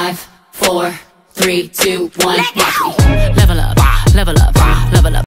5, 4, 3, 2, 1, watch me. Level up,